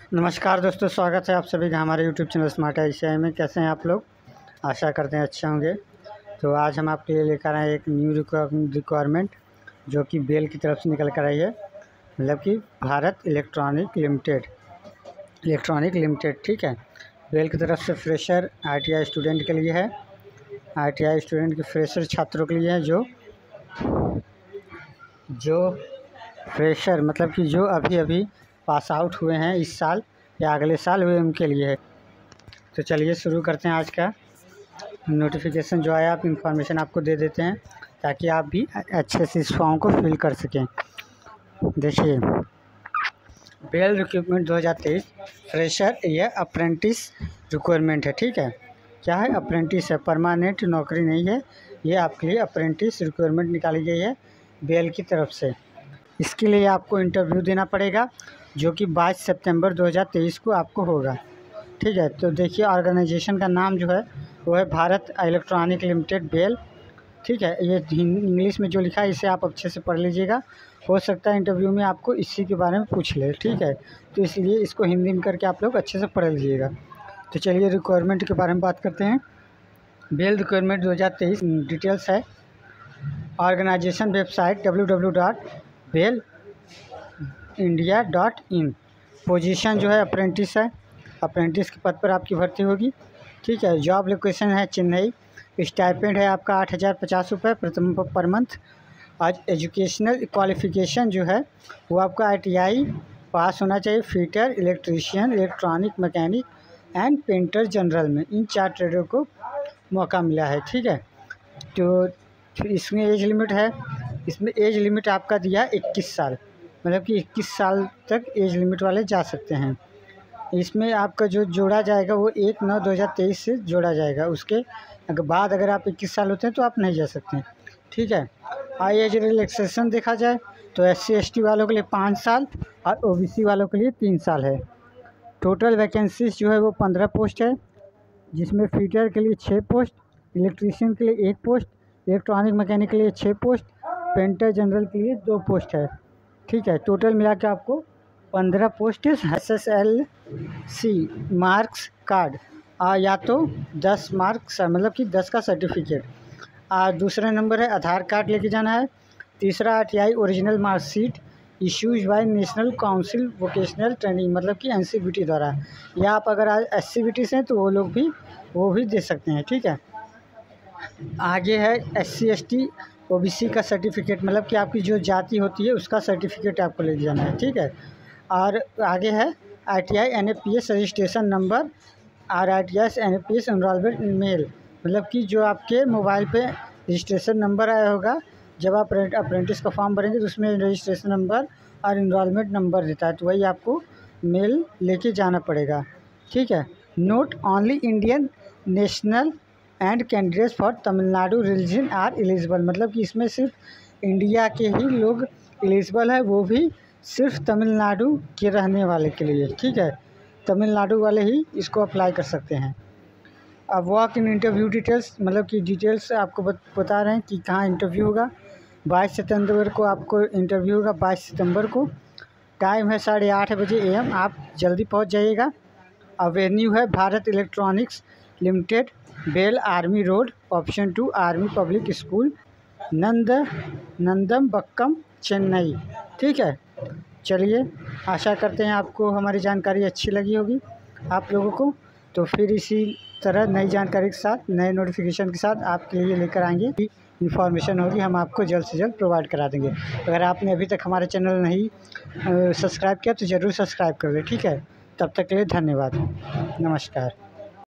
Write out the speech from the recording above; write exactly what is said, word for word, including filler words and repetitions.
नमस्कार दोस्तों, स्वागत है आप सभी का हमारे YouTube channel smart I C I में। कैसे हैं आप लोग? आशा करते हैं अच्छे होंगे। तो आज हम आपके लिए लेकर आए एक न्यू रिक्वायरमेंट जो कि बेल की तरफ से निकल कर आई है, मतलब कि Bharat electronic limited electronic limited ठीक है। बेल की तरफ से fresher I T I student के लिए है। आई टी आई स्टूडेंट के फ्रेशर छात्रों के लिए है, जो जो फ्रेशर मतलब कि जो अभी अभी पास आउट हुए हैं इस साल या अगले साल हुए, उनके लिए है। तो चलिए शुरू करते हैं आज का नोटिफिकेशन जो आया। आप इंफॉर्मेशन आपको दे देते हैं ताकि आप भी अच्छे से इस फॉर्म को फिल कर सकें। देखिए, बेल रिक्रूटमेंट दो हज़ार तेईस फ्रेशर या अप्रेंटिस रिक्वायरमेंट है, ठीक है। क्या है? अप्रेंटिस है, परमानेंट नौकरी नहीं है। ये आपके लिए अप्रेंटिस रिक्वायरमेंट निकाली गई है बेल की तरफ से। इसके लिए आपको इंटरव्यू देना पड़ेगा जो कि बाईस सितंबर दो हज़ार तेईस को आपको होगा, ठीक है। तो देखिए, ऑर्गेनाइजेशन का नाम जो है वो है भारत इलेक्ट्रॉनिक लिमिटेड बेल, ठीक है। ये इंग्लिश में जो लिखा है इसे आप अच्छे से पढ़ लीजिएगा। हो सकता है इंटरव्यू में आपको इसी के बारे में पूछ ले, ठीक है। तो इसलिए इसको हिंदी में करके आप लोग अच्छे से पढ़ लीजिएगा। तो चलिए रिक्वायरमेंट के बारे में बात करते हैं। बेल रिक्वायरमेंट दो हज़ार तेईस डिटेल्स है। Organisation website W W W dot BEL India dot in. Position जो है अप्रेंटिस है, अप्रेंटिस के पद पर आपकी भर्ती होगी, ठीक है। जॉब लोकेशन है चेन्नई। स्टाइपेंड है आपका आठ हज़ार पचास रुपये प्रथम पर मंथ। आज एजुकेशनल क्वालिफ़िकेशन जो है वो आपका आई टी आई पास होना चाहिए। Fitter, electrician, electronic mechanic and painter general में इन चार ट्रेडों को मौका मिला है, ठीक है। तो इसमें एज लिमिट है, इसमें एज लिमिट आपका दिया इक्कीस साल, मतलब कि इक्कीस साल तक एज लिमिट वाले जा सकते हैं। इसमें आपका जो जोड़ा जाएगा वो एक नौ दो हज़ार तेईस से जोड़ा जाएगा। उसके अगर बाद अगर आप इक्कीस साल होते हैं तो आप नहीं जा सकते, ठीक है। आई एज रिलैक्सेशन देखा जाए तो एस सी एस टी वालों के लिए पाँच साल और ओ बी सी वालों के लिए तीन साल है। टोटल वैकेंसीज जो है वो पंद्रह पोस्ट है, जिसमें फिटर के लिए छः पोस्ट, इलेक्ट्रीशियन के लिए एक पोस्ट, इलेक्ट्रॉनिक मैकेनिक के लिए छः पोस्ट, पेंटर जनरल के लिए दो पोस्ट है, ठीक है। टोटल मिला के आपको पंद्रह post S S L C marks card या तो दस मार्क्स मतलब कि दस का सर्टिफिकेट। और दूसरा नंबर है आधार कार्ड लेके जाना है। तीसरा R T I original marksheet issues by national council vocational training, मतलब कि एन सी बी टी द्वारा, या आप अगर एस सी बी टी से हैं तो वो लोग भी वो भी दे सकते हैं, ठीक है। आगे है S C S T O B C का सर्टिफिकेट, मतलब कि आपकी जो जाति होती है उसका सर्टिफिकेट आपको ले जाना है, ठीक है। और आगे है I T I N A P S registration number और I T I N A P S enrolment mail, मतलब कि जो आपके मोबाइल पे रजिस्ट्रेशन नंबर आया होगा जब आप अप्रेंटिस का फॉर्म भरेंगे तो उसमें रजिस्ट्रेशन नंबर और इनरोलमेंट नंबर देता है, तो वही आपको मेल लेके जाना पड़ेगा, ठीक है। Note only Indian national and candidates for Tamil Nadu religion are eligible, मतलब कि इसमें सिर्फ इंडिया के ही लोग एलिजिबल है, वो भी सिर्फ तमिलनाडु के रहने वाले के लिए, ठीक है। तमिलनाडु वाले ही इसको अप्लाई कर सकते हैं। अब वॉक इन इंटरव्यू डिटेल्स, मतलब कि डिटेल्स आपको बता रहे हैं कि कहाँ इंटरव्यू होगा। बाईस सितंबर को आपको इंटरव्यू होगा, बाईस सितंबर को। टाइम है साढ़े आठ बजे ए एम, आप जल्दी पहुंच जाइएगा। और वेन्यू है Bharat electronics limited, BEL army road, option to army public school, नंद नंदमबक्कम, चेन्नई, ठीक है। चलिए, आशा करते हैं आपको हमारी जानकारी अच्छी लगी होगी आप लोगों को। तो फिर इसी तरह नई जानकारी के साथ, नए नोटिफिकेशन के साथ आपके लिए लेकर आएंगे। इन्फॉर्मेशन होगी हम आपको जल्द से जल्द प्रोवाइड करा देंगे। अगर आपने अभी तक हमारे चैनल नहीं सब्सक्राइब किया तो ज़रूर सब्सक्राइब कर लें, ठीक है। तब तक के लिए धन्यवाद, नमस्कार।